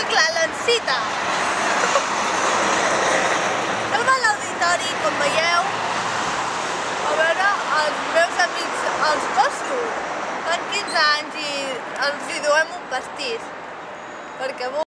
clar, l'encita. Som a l'auditori, com veieu, a veure els meus amics, els gossos. Fan 15 anys i els hi duem un pastís. Perquè